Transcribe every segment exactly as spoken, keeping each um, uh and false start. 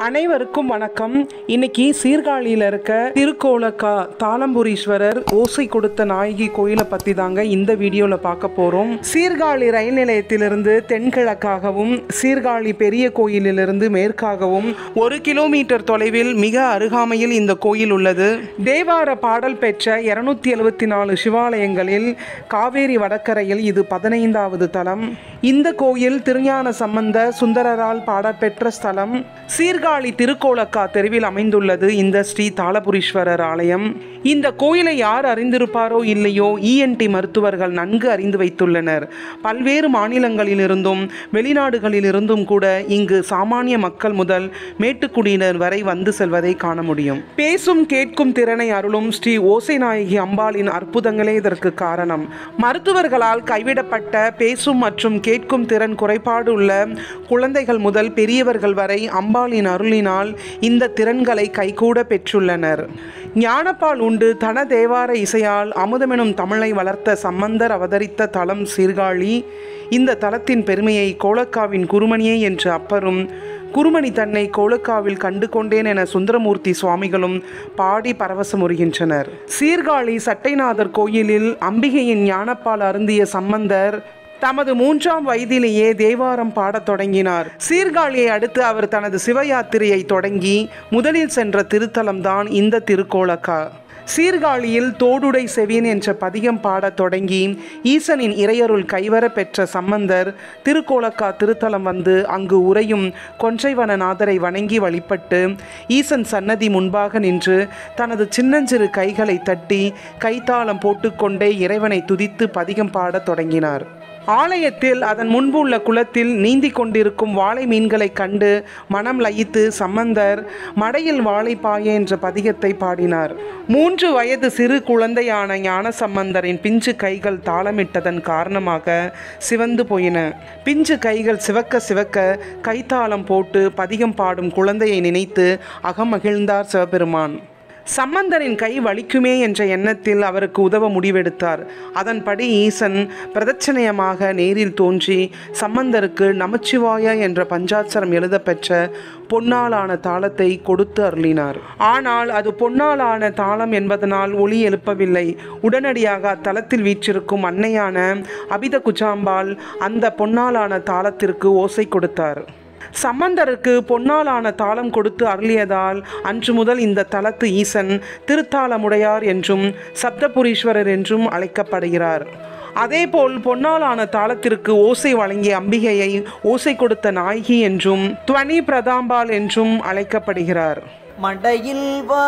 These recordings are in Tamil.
அனைவருக்கும் வணக்கம். இன்னைக்கு சீர்காழியில் இருக்க திருக்கோலக்கா தாளம்புரீஸ்வரர் ஓசை கொடுத்த நாயகி கோயிலை பற்றி தாங்க இந்த வீடியோவில் பார்க்க போகிறோம். சீர்காழி ரயில் நிலையத்திலிருந்து தென்கிழக்காகவும் சீர்காழி பெரிய கோயிலிலிருந்து மேற்காகவும் ஒரு கிலோமீட்டர் தொலைவில் மிக அருகாமையில் இந்த கோயில் உள்ளது. தேவார பாடல் பெற்ற இருநூத்தி எழுபத்தி நாலு சிவாலயங்களில் காவேரி வடக்கரையில் இது பதினைந்தாவது தலம். இந்த கோயில் திருஞான சம்பந்த சுந்தரரால் பாடப்பெற்ற ஸ்தலம். சீர்காழி திருக்கோலக்கா தெருவில் அமைந்துள்ளது இந்த ஸ்ரீ தாளபுரீஸ்வரர் ஆலயம். இந்த கோயிலை யார் அறிந்திருப்பாரோ இல்லையோ, இஎன்டி மருத்துவர்கள் நன்கு அறிந்து வைத்துள்ளனர். பல்வேறு மாநிலங்களிலிருந்தும் வெளிநாடுகளிலிருந்தும் கூட இங்கு சாமானிய மக்கள் முதல் மேட்டுக்குடியினர் வரை வந்து செல்வதை காண முடியும். பேசும் கேட்கும் திறனை அருளும் ஸ்ரீ ஓசை நாயகி அம்பாளின் அற்புதங்களே இதற்கு காரணம். மருத்துவர்களால் கைவிடப்பட்ட பேசும் மற்றும் கேட்கும் திறன் குறைபாடு உள்ள குழந்தைகள் முதல் பெரியவர்கள் வரை அம்பாளின் அருளினால் இந்த திறன்களை கைகூட பெற்றுள்ளனர். ஞானப்பால் உண்டு தன தேவார இசையால் அமுதமெனும் தமிழை வளர்த்த சம்பந்தர் அவதரித்த தலம் சீர்காழி. இந்த தலத்தின் பெருமையை கோலக்காவின் குருமணியே என்று அப்பரும், குருமணி தன்னை கோலக்காவில் கண்டு கொண்டேன் என சுந்தரமூர்த்தி சுவாமிகளும் பாடி பரவசமுறுகின்றனர். சீர்காழி சட்டைநாதர் கோயிலில் அம்பிகையின் ஞானப்பால் அருந்திய சம்பந்தர் தமது மூன்றாம் வயதிலேயே தேவாரம் பாடத் தொடங்கினார். சீர்காழியை அடுத்து அவர் தனது சிவயாத்திரையை தொடங்கி முதலில் சென்ற திருத்தலம்தான் இந்த திருக்கோலக்கா. சீர்காழியில் தோடுடை செவியன் என்ற பதிகம் பாடத் தொடங்கி ஈசனின் இறையருள் கைவர பெற்ற சம்பந்தர் திருக்கோலக்கா திருத்தலம் வந்து அங்கு உறையும் கொன்றைவனநாதரை வணங்கி வழிபட்டு ஈசன் சன்னதி முன்பாக நின்று தனது சின்னஞ்சிறு கைகளை தட்டி கைத்தாளம் போட்டுக்கொண்டே இறைவனை துதித்து பதிகம் பாடத் தொடங்கினார். ஆலயத்தில் அதன் முன்பு உள்ள குளத்தில் நீந்தி கொண்டிருக்கும் வாழை மீன்களை கண்டு மனம் லயித்து சம்பந்தர் மடையில் வாழைப்பாய என்ற பதிகத்தை பாடினார். மூன்று வயது சிறு குழந்தையான ஞான சம்பந்தரின் பிஞ்சு கைகள் தாளமிட்டதன் காரணமாக சிவந்து போயின. பிஞ்சு கைகள் சிவக்க சிவக்க கைத்தாளம் போட்டு பதிகம் பாடும் குழந்தையை நினைத்து அகமகிழ்ந்தார் சிவபெருமான். சம்பந்தரின் கை வலிக்குமே என்ற எண்ணத்தில் அவருக்கு உதவ முடிவெடுத்தார். அதன்படி ஈசன் பிரதட்சணையமாக நேரில் தோன்றி சம்பந்தருக்கு நமச்சிவாய என்ற பஞ்சாட்சரம் எழுதப்பெற்ற பொன்னாலான தாளத்தை கொடுத்து அருளினார். ஆனால் அது பொன்னாலான தாளம் என்பதனால் ஒலி எழுப்பவில்லை. உடனடியாக அத்தலத்தில் வீற்றிருக்கும் அன்னையான அபித குஜாம்பாள் அந்த பொன்னாலான தாளத்திற்கு ஓசை கொடுத்தார். சம்பந்தருக்கு பொன்னாலான தாளம் கொடுத்து அருளியதால் அன்று முதல் இந்த தலத்து ஈசன் திருத்தாளமுடையார் என்றும் சப்தபுரீஸ்வரர் என்றும் அழைக்கப்படுகிறார். அதேபோல் பொன்னாலான தாளத்திற்கு ஓசை வழங்கிய அம்பிகையை ஓசை கொடுத்த நாயகி என்றும் துவனி பிரதாம்பாள் என்றும் அழைக்கப்படுகிறார். மடையில்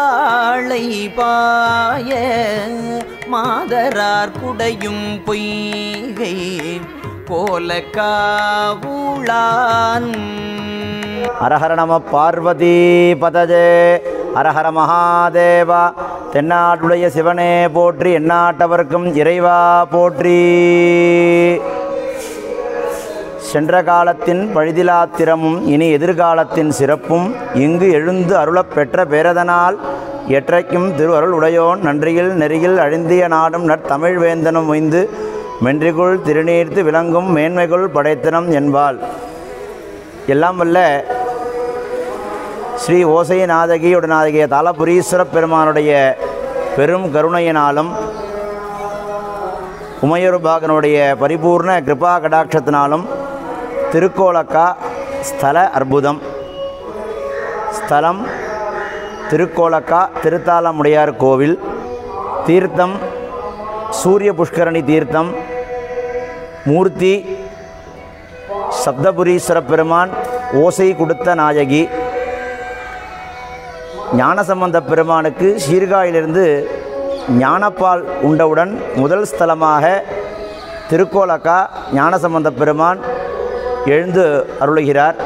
வாழை பாய மாதரார் குடையும் பொய்கை கோலக்காவுளான். ஹரஹர நம பார்வதி பதஜே. ஹரஹர மகாதேவா. தென்னாட்டுடைய சிவனே போற்றி, எந்நாட்டவர்க்கும் இறைவா போற்றி. சென்ற காலத்தின் பழுதிலாத்திரமும் இனி எதிர்காலத்தின் சிறப்பும் இங்கு எழுந்து அருளப் பெற்ற பேரதனால் எற்றைக்கும் திருவருள் உடையோன் நன்றியில் நெறியில் அழிந்திய நாடும் நற்தமிழ் வேந்தனும் ஒய்ந்து மென்றிகுள் திருநீர்த்து விளங்கும் மேன்மைகுள் படைத்தனம் என்பாள். எல்லாம் வல்ல ஸ்ரீ ஓசை நாதகியுடனாகிய தாளபுரீஸ்வர பெருமானுடைய பெரும் கருணையினாலும் உமையொருபாகனுடைய பரிபூர்ண கிருபா கடாட்சத்தினாலும் திருக்கோலக்கா ஸ்தல அற்புதம். ஸ்தலம் திருக்கோலக்கா திருத்தாளமுடையார் கோவில். தீர்த்தம் சூரிய புஷ்கரணி தீர்த்தம். மூர்த்தி சப்தபுரீஸ்வர பெருமான் ஓசை கொடுத்த நாயகி. ஞானசம்பந்த பெருமானுக்கு சீர்காழியிலிருந்து ஞானப்பால் உண்டவுடன் முதல் ஸ்தலமாக திருக்கோலக்கா ஞானசம்பந்த பெருமான் எழுந்து அருளுகிறார்.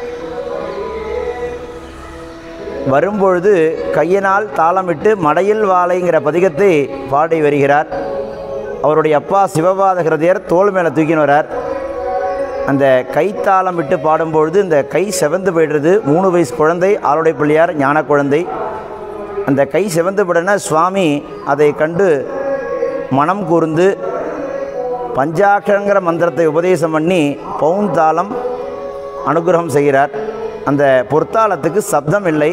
வரும்பொழுது கையினால் தாளமிட்டு மடையில் வாழைங்கிற பதிகத்தை பாடி வருகிறார். அவருடைய அப்பா சிவபாத ஹிருதயர் தோல் மேலே தூக்கின்னு வரார். அந்த கைத்தாளம் விட்டு பாடும்பொழுது இந்த கை செவந்து போய்டுறது. மூணு வயசு குழந்தை ஆளுடைய பிள்ளையார் ஞான குழந்தை. அந்த கை செவந்து விடன சுவாமி அதை கண்டு மனம் கூர்ந்து பஞ்சாட்சரங்கிற மந்திரத்தை உபதேசம் பண்ணி பவுன் தாளம் அனுகிரகம் செய்கிறார். அந்த பொற்தாளத்துக்கு சப்தம் இல்லை.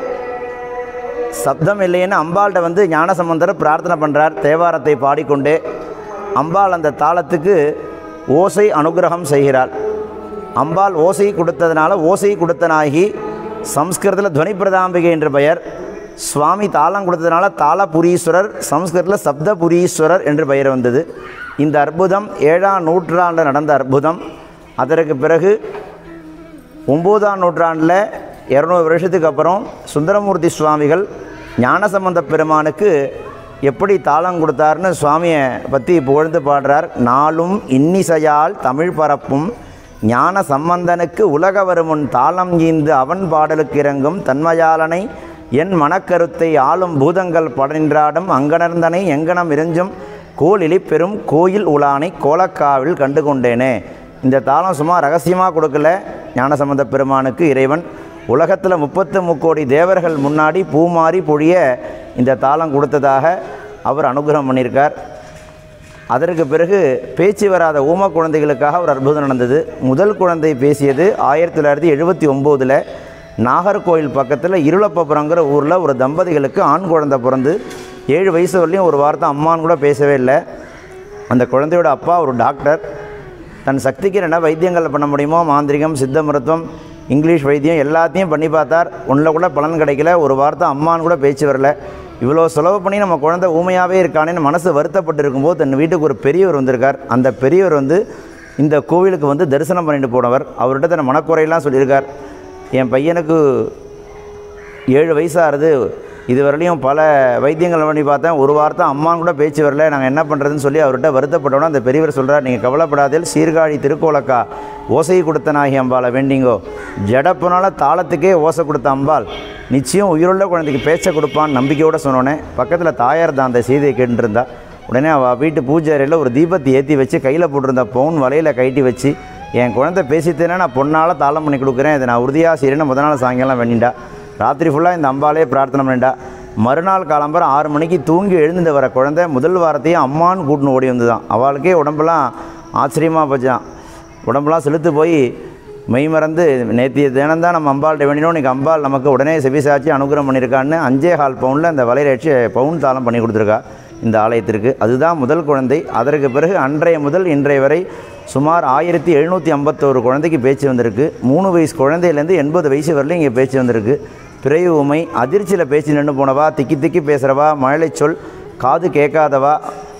சப்தம் இல்லைன்னு அம்பாள்கிட்ட வந்து ஞானசம்பந்தர் பிரார்த்தனை பண்ணுறார் தேவாரத்தை பாடிக்கொண்டே. அம்பாள் அந்த தாளத்துக்கு ஓசை அனுகிரகம் செய்கிறாள். அம்பாள் ஓசை கொடுத்ததுனால ஓசை கொடுத்தனாகி சம்ஸ்கிருதத்தில் துவனி பிரதாம்பிகை என்று பெயர். சுவாமி தாளம் கொடுத்ததுனால தாளபுரீஸ்வரர், சம்ஸ்கிருதத்தில் சப்தபுரீஸ்வரர் என்று பெயர் வந்தது. இந்த அற்புதம் ஏழாம் நூற்றாண்டில் நடந்த அற்புதம். அதற்கு பிறகு ஒம்போதாம் நூற்றாண்டில் இரநூறு வருஷத்துக்கு அப்புறம் சுந்தரமூர்த்தி சுவாமிகள் ஞானசம்பந்த பெருமானுக்கு எப்படி தாளம் கொடுத்தாருன்னு சுவாமியை பற்றி புகழ்ந்து பாடுறார். நாளும் இன்னிசையால் தமிழ் பரப்பும் ஞான சம்பந்தனுக்கு உலக வருமுன் தாளம் ஈந்து அவன் பாடலுக்கு இறங்கும் தன்மையாளனை என் மனக்கருத்தை ஆளும் பூதங்கள் படனின்றாடும் அங்கனர்ந்தனை எங்கனம் இறைஞ்சும் கோலிலி பெரும் கோயில் உலானை கோலக்காவில் கண்டு கொண்டேனே. இந்த தாளம் சும்மா ரகசியமாக கொடுக்கல ஞானசம்பந்த பெருமானுக்கு இறைவன். உலகத்தில் முப்பத்து முக்கோடி தேவர்கள் முன்னாடி பூமாரி பொழிய இந்த தாளம் கொடுத்ததாக அவர் அனுகிரகம் பண்ணியிருக்கார். அதற்கு பிறகு பேச்சு வராத ஊம குழந்தைகளுக்காக ஒரு அற்புதம் நடந்தது. முதல் குழந்தை பேசியது ஆயிரத்தி தொள்ளாயிரத்தி எழுபத்தி ஒம்போதில் நாகர்கோயில் பக்கத்தில் இருளப்பபுரங்கிற ஊரில் ஒரு தம்பதிகளுக்கு ஆண் குழந்தை பிறந்து ஏழு வயசு வரலையும் ஒரு வார்த்தை அம்மான்னு கூட பேசவே இல்லை. அந்த குழந்தையோட அப்பா ஒரு டாக்டர். தன் சக்திக்கு என்ன வைத்தியங்கள் பண்ண முடியுமோ மாந்திரிகம், சித்த மருத்துவம், இங்கிலீஷ் வைத்தியம் எல்லாத்தையும் பண்ணி பார்த்தார். ஒன்றில் கூட பலன் கிடைக்கல. ஒரு வார்த்தை அம்மான்னு கூட பேச்சு வரல. இவ்வளோ செலவு பண்ணி நம்ம குழந்தை ஊமையாகவே இருக்கானேன்னு மனசு வருத்தப்பட்டு இருக்கும்போது தன் வீட்டுக்கு ஒரு பெரியவர் வந்திருக்கார். அந்த பெரியவர் வந்து இந்த கோவிலுக்கு வந்து தரிசனம் பண்ணிட்டு போனவர். அவர்கிட்ட தன் மனக்குறையெல்லாம் சொல்லியிருக்கார். என் பையனுக்கு ஏழு வயசாகிறது, இதுவரையிலையும் பல வைத்தியங்கள் பண்ணி பார்த்தேன், ஒரு வார்த்தை அம்மான்னு கூட பேச்சு வரல, நாங்கள் என்ன பண்ணுறதுன்னு சொல்லி அவர்கிட்ட வருத்தப்பட்டோன்னா அந்த பெரியவர் சொல்கிறார், நீங்கள் கவலைப்படாதே, சீர்காழி திருக்கோலக்கா ஓசை கொடுத்தனாகி அம்பாளை வேண்டிங்கோ, ஜடப்புனால தாளத்துக்கே ஓசை கொடுத்த அம்பாள் நிச்சயம் உயிருள்ள குழந்தைக்கு பேச்சை கொடுப்பான்னு நம்பிக்கையோடு சொன்னோன்னே பக்கத்தில் தாயார் தான் அந்த செய்தியை கேட்டுருந்தா. உடனே அவள் வீட்டு பூஜை அறையில் ஒரு தீபத்தை ஏற்றி வச்சு கையில் போட்டிருந்த பவுன் வலையில் கைட்டி வச்சு, என் குழந்தை பேசித்தேன்னா நான் பொண்ணால் தாளம் பண்ணி கொடுக்குறேன், இதை நான் உறுதியாக செய்கிறேன்னு முத நாள் சாயங்காலம் வேண்டிண்டா. ராத்திரி ஃபுல்லாக இந்த அம்பாலே பிரார்த்தனை பண்ணிட்டா. மறுநாள் காலம்பர ஆறு மணிக்கு தூங்கி எழுந்து வர குழந்தை முதல் வாரத்தையும் அம்மான்னு கூட்டின்னு ஓடி வந்து தான். அவளுக்கே உடம்பெல்லாம் ஆச்சரியமாக போச்சான். உடம்பெல்லாம் செலுத்து போய் மெய் மறந்து நேற்று தினம்தான் நம்ம அம்பாள்கிட்ட வேண்டினோம், இன்றைக்கி அம்பாள் நமக்கு உடனே செவிசாட்சி அனுகிரகம் பண்ணியிருக்கான்னு அஞ்சே கால் பவுனில் அந்த வலையை வச்சு பவுன் தாளம் பண்ணி கொடுத்துருக்கா இந்த ஆலயத்திற்கு. அதுதான் முதல் குழந்தை. அதற்கு பிறகு அன்றைய முதல் இன்றைய வரை சுமார் ஆயிரத்தி எழுநூற்றி ஐம்பத்தோரு குழந்தைக்கு பேச்சு வந்திருக்கு. மூணு வயசு குழந்தையிலேருந்து எண்பது வயசு வரலையும் இங்கே பேச்சு வந்திருக்கு. பிறை ஊமை, அதிர்ச்சியில் பேச்சு நின்று போனவா, திக்கி திக்கி பேசுகிறவா, மழலை சொல், காது கேட்காதவா,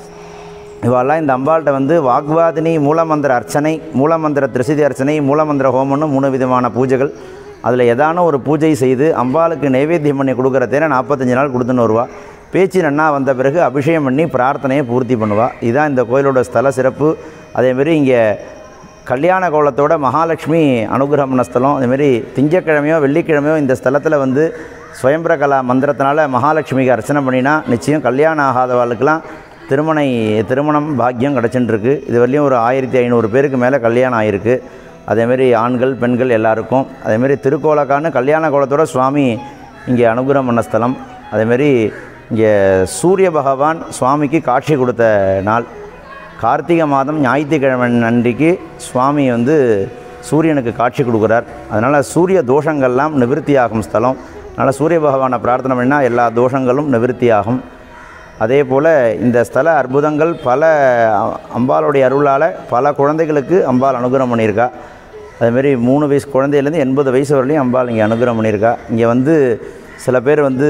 இவெல்லாம் இந்த அம்பாள்கிட்ட வந்து வாக்வாதினி, மூலமந்திர அர்ச்சனை, மூலமந்திர திருசிதி அர்ச்சனை, மூலமந்திர ஹோமம்னு மூணு விதமான பூஜைகள். அதில் ஏதான ஒரு பூஜை செய்து அம்பாளுக்கு நைவேத்தியம் பண்ணி கொடுக்குறதேன நாற்பத்தஞ்சு நாள் கொடுத்துன்னு வருவா. பேச்சு நன்னா வந்த பிறகு அபிஷேகம் பண்ணி பிரார்த்தனையை பூர்த்தி பண்ணுவாள். இதுதான் இந்த கோயிலோட ஸ்தல சிறப்பு. அதேமாரி இங்கே கல்யாண கோலத்தோட மகாலட்சுமி அனுகிரகம்ன ஸ்தலம். அதேமாரி திங்கக்கிழமையோ வெள்ளிக்கிழமையோ இந்த ஸ்தலத்தில் வந்து ஸ்வயம்பிரகலா மந்திரத்தினால மகாலட்சுமிக்கு அர்ச்சனை பண்ணினா நிச்சயம் கல்யாணம் ஆகாதவாளுக்கெல்லாம் திருமணை திருமணம் பாக்கியம் கிடச்சின்ட்டுருக்கு. இது வரலையும் ஒரு ஆயிரத்தி ஐநூறு பேருக்கு மேலே கல்யாணம் ஆகிருக்கு. அதேமாரி ஆண்கள் பெண்கள் எல்லாருக்கும். அதேமாரி திருக்கோலக்கான்னு கல்யாண கோலத்தோட சுவாமி இங்கே அனுகிரகம் பண்ண ஸ்தலம். அதேமாரி இங்கே சூரிய பகவான் சுவாமிக்கு காட்சி கொடுத்த நாள் கார்த்திகை மாதம் ஞாயிற்றுக்கிழமை அன்றைக்கு சுவாமி வந்து சூரியனுக்கு காட்சி கொடுக்குறார். அதனால் சூரிய தோஷங்கள்லாம் நிவர்த்தியாகும் ஸ்தலம். அதனால் சூரிய பகவானை பிரார்த்தனை பண்ணால் எல்லா தோஷங்களும் நிவர்த்தியாகும். அதே போல் இந்த ஸ்தல அற்புதங்கள் பல அம்பாளுடைய அருளால் பல குழந்தைகளுக்கு அம்பாள் அனுகிரகம் பண்ணியிருக்கா. அதுமாரி மூணு வயசு குழந்தையிலேருந்து எண்பது வயசு வரலையும் அம்பாள் இங்கே அனுகிரகம் பண்ணியிருக்கா. இங்கே வந்து சில பேர் வந்து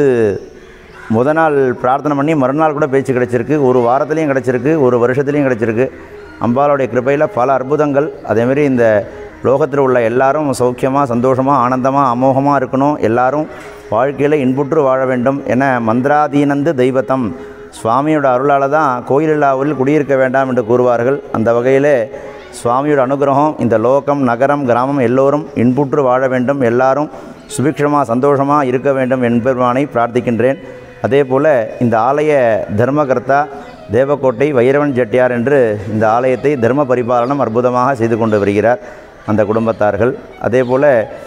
முத நாள் பிரார்த்தனை பண்ணி மறுநாள் கூட பேச்சு கிடச்சிருக்கு, ஒரு வாரத்துலேயும் கிடச்சிருக்கு, ஒரு வருஷத்துலேயும் கிடச்சிருக்கு. அம்பாளுடைய கிருபையில் பல அற்புதங்கள். அதேமாரி இந்த லோகத்தில் உள்ள எல்லாரும் சௌக்கியமாக, சந்தோஷமாக, ஆனந்தமாக, அமோகமாக இருக்கணும், எல்லாரும் வாழ்க்கையில் இன்புற்று வாழ வேண்டும் என மந்திராதீனந்து தெய்வத்தம் சுவாமியோட அருளால் தான் கோயிலில்லா ஊரில் குடியிருக்க வேண்டாம் என்று கூறுவார்கள். அந்த வகையில் சுவாமியோட அனுகிரகம் இந்த லோகம், நகரம், கிராமம் எல்லோரும் இன்புற்று வாழ வேண்டும், எல்லாரும் சுபிக்ஷமாக சந்தோஷமாக இருக்க வேண்டும் என்பெருமானை பிரார்த்திக்கின்றேன். அதே போல் இந்த ஆலய தர்மகர்த்தா தேவக்கோட்டை வைரவன் செட்டியார் என்று இந்த ஆலயத்தை தர்ம பரிபாலனம் அற்புதமாக செய்து கொண்டு வருகிறார் அந்த குடும்பத்தார்கள். அதே போல்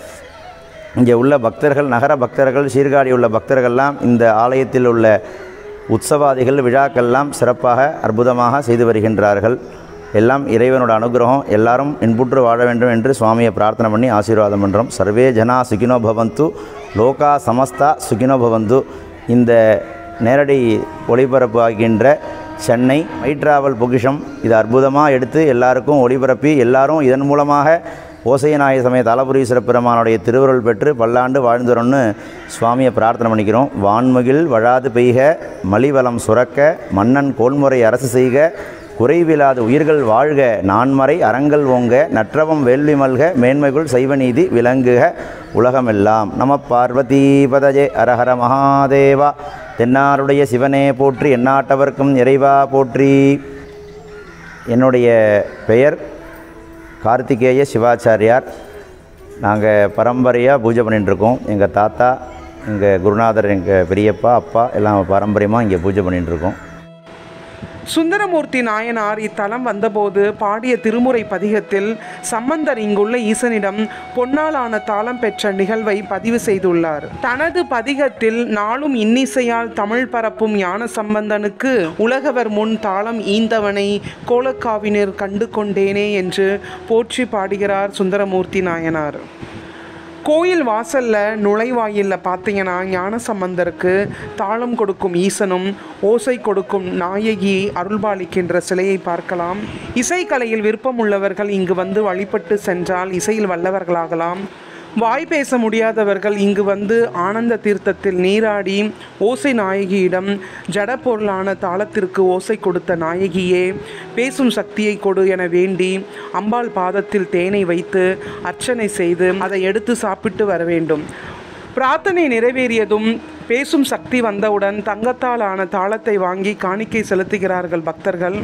இங்கே உள்ள பக்தர்கள், நகர பக்தர்கள், சீர்காழி உள்ள பக்தர்கள்லாம் இந்த ஆலயத்தில் உள்ள உற்சவாதிகள், விழாக்கள்லாம் சிறப்பாக அற்புதமாக செய்து வருகின்றார்கள். எல்லாம் இறைவனோட அனுகிரகம், எல்லாரும் இன்புற்று வாழ வேண்டும் என்று சுவாமியை பிரார்த்தனை பண்ணி ஆசீர்வாதம் பண்ணுறோம். சர்வே ஜனா சுகினோ பவந்து, லோகா சமஸ்தா சுகினோ பவந்து. இந்த நேரடி ஒளிபரப்பு ஆகின்ற சென்னை மை டிராவல் பொக்கிஷம் இது அற்புதமாக எடுத்து எல்லாருக்கும் ஒளிபரப்பி எல்லாரும் இதன் மூலமாக ஓசையநாய சமய தாளபுரீஸ்வர பெருமானுடைய திருவருள் பெற்று பல்லாண்டு வாழ்ந்துறோன்னு சுவாமியை பிரார்த்தனை பண்ணிக்கிறோம். வான்மகில் வழாது பெய்க, மலிவளம் சுரக்க, மன்னன் கோன்முறை அரசு செய்க, குறைவிலாது உயிர்கள் வாழ்க, நான்மறை அறங்கள் ஓங்க, நற்றவம் வேள்வி மல்க, மேன்மைகுள் சைவநீதி விளங்குக உலகமெல்லாம். நம பார்வதி பதஜே அரஹர மகாதேவா. தென்னாருடைய சிவனே போற்றி, எந்நாட்டவர்க்கும் இறைவா போற்றி. என்னுடைய பெயர் கார்த்திகேய சிவாச்சாரியார். நாங்கள் பரம்பரையாக பூஜை பண்ணிட்டுருக்கோம். எங்கள் தாத்தா, எங்கள் குருநாதர், எங்கள் பெரியப்பா, அப்பா எல்லாம் பாரம்பரியமாக இங்கே பூஜை பண்ணிட்டுருக்கோம். சுந்தரமூர்த்தி நாயனார் இத்தலம் வந்தபோது பாடிய திருமுறை பதிகத்தில் சம்பந்தர் இங்குள்ள ஈசனிடம் பொன்னாலான தாளம் பெற்ற நிகழ்வை பதிவு செய்துள்ளார். தனது பதிகத்தில் நாளும் இன்னிசையால் தமிழ் பரப்பும் ஞான சம்பந்தனுக்கு உலகவர் முன் தாளம் ஈந்தவனை கோலக்காவினர் கண்டு கொண்டேனே என்று போற்றி பாடுகிறார் சுந்தரமூர்த்தி நாயனார். கோயில் வாசலில் நுழைவாயிலில் பார்த்தீங்கன்னா ஞானசம்பந்தருக்கு தாளம் கொடுக்கும் ஈசனும் ஓசை கொடுக்கும் நாயகி அருள்பாலிக்கின்ற சிலையை பார்க்கலாம். இசைக்கலையில் விருப்பம் உள்ளவர்கள் இங்கு வந்து வழிபட்டு சென்றால் இசையில் வல்லவர்களாகலாம். வாய் பேச முடியாதவர்கள் இங்கு வந்து ஆனந்த தீர்த்தத்தில் நீராடி ஓசை நாயகியிடம் ஜட பொருளான தாளத்திற்கு ஓசை கொடுத்த நாயகியே பேசும் சக்தியை கொடு என வேண்டி அம்பாள் பாதத்தில் தேனை வைத்து அர்ச்சனை செய்து அதை எடுத்து சாப்பிட்டு வர வேண்டும். பிரார்த்தனை நிறைவேறியதும் பேசும் சக்தி வந்தவுடன் தங்கத்தால் ஆன தாளத்தை வாங்கி காணிக்கை செலுத்துகிறார்கள் பக்தர்கள்.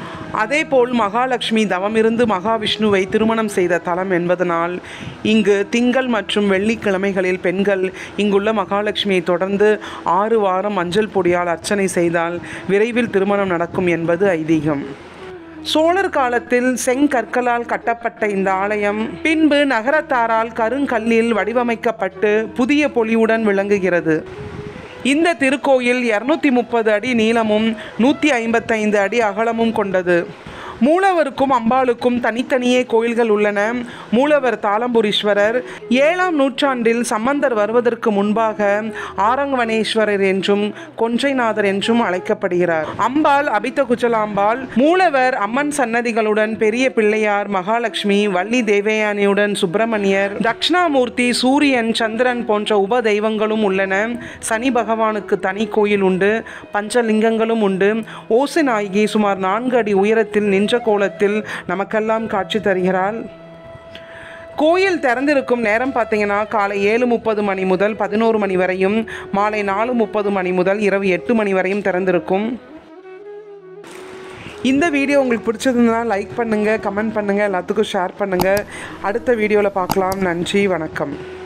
அதேபோல் மகாலட்சுமி தவமிருந்து மகாவிஷ்ணுவை திருமணம் செய்த தலம் என்பதனால் இங்கு திங்கள் மற்றும் வெள்ளிக்கிழமைகளில் பெண்கள் இங்குள்ள மகாலட்சுமியை தொடர்ந்து ஆறு வாரம் மஞ்சள் பொடியால் அர்ச்சனை செய்தால் விரைவில் திருமணம் நடக்கும் என்பது ஐதீகம். சோழர் காலத்தில் செங்கற்களால் கட்டப்பட்ட இந்த ஆலயம் பின்பு நகரத்தாரால் கருங்கல்லில் வடிவமைக்கப்பட்டு புதிய பொலிவுடன் விளங்குகிறது. இந்த திருக்கோயில் இருநூத்தி முப்பது அடி நீளமும் நூற்றி ஐம்பத்தைந்து அடி அகலமும் கொண்டது. மூலவருக்கும் அம்பாளுக்கும் தனித்தனியே கோயில்கள் உள்ளன. மூலவர் தாளம்புரீஸ்வரர் ஏழாம் நூற்றாண்டில் சம்பந்தர் வருவதற்கு முன்பாக ஆரங்கவனேஸ்வரர் என்றும் கொன்றைநாதர் என்றும் அழைக்கப்படுகிறார். அம்பாள் அபித்த குச்சலாம்பாள். மூலவர் அம்மன் சன்னதிகளுடன் பெரிய பிள்ளையார், மகாலட்சுமி, வள்ளி தேவயானியுடன் சுப்பிரமணியர், தட்சிணாமூர்த்தி, சூரியன், சந்திரன் போன்ற உப தெய்வங்களும் உள்ளன. சனி பகவானுக்கு தனி கோயில் உண்டு. பஞ்சலிங்கங்களும் உண்டு. ஓசை நாயகி சுமார் நான்கு அடி உயரத்தில் நின்ற கோலத்தில் நமக்கெல்லாம் காட்சி தருகிறாள். கோயில் திறந்திருக்கும் நேரம் பார்த்தீங்கன்னா காலை ஏழு முப்பது மணி முதல் பதினோரு மணி வரையும், மாலை நாலு முப்பது மணி முதல் இரவு எட்டு மணி வரையும் திறந்திருக்கும். இந்த வீடியோ உங்களுக்கு பிடிச்சதுன்னா லைக் பண்ணுங்கள், கமெண்ட் பண்ணுங்கள், எல்லாத்துக்கும் ஷேர் பண்ணுங்கள். அடுத்த வீடியோவில் பார்க்கலாம். நன்றி, வணக்கம்.